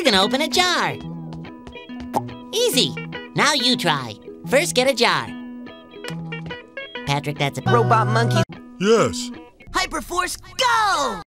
We're gonna open a jar. Easy. Now you try. First, get a jar. Patrick, that's a robot monkey. Yes. Hyperforce, go!